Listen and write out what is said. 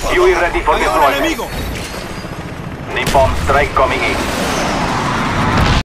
UAV ready for ¡Veo al deployment. enemigo! Napalm strike coming in.